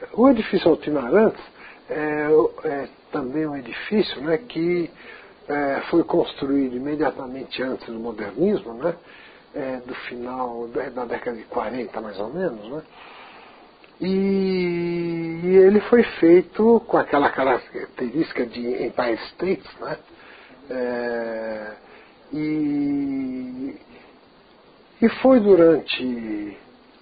O edifício Altino Arantes é também um edifício, né, que foi construído imediatamente antes do modernismo, né, do final da década de 40 mais ou menos, né, e ele foi feito com aquela característica de Empire State, né, e foi durante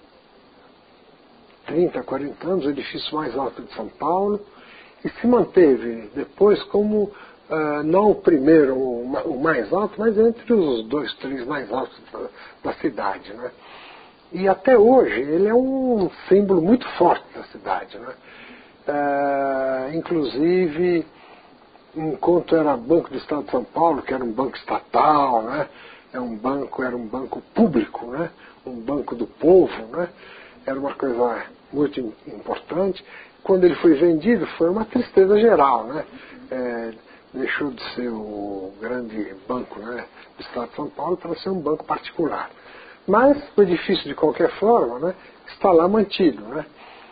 30, 40 anos o edifício mais alto de São Paulo, e se manteve depois como não o primeiro, o mais alto, mas entre os 2, 3 mais altos da cidade, né? E até hoje ele é um símbolo muito forte da cidade, né? Inclusive, enquanto era Banco do Estado de São Paulo, que era um banco estatal, né? Era um banco público, né? Um banco do povo, né? Era uma coisa muito importante. Quando ele foi vendido, foi uma tristeza geral, né? Deixou de ser o grande banco, né, do Estado de São Paulo para ser um banco particular. Mas o edifício, de qualquer forma, né, está lá mantido, né?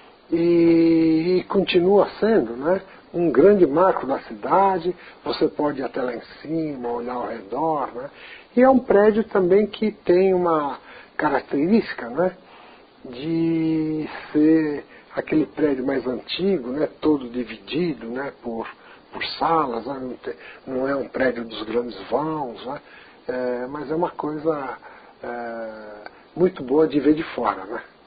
E continua sendo, né, um grande marco da cidade. Você pode ir até lá em cima, olhar ao redor, né? E é um prédio também que tem uma característica, né, de ser aquele prédio mais antigo, né, todo dividido, né, por salas, né, não é um prédio dos grandes vãos, né, mas é uma coisa muito boa de ver de fora, né.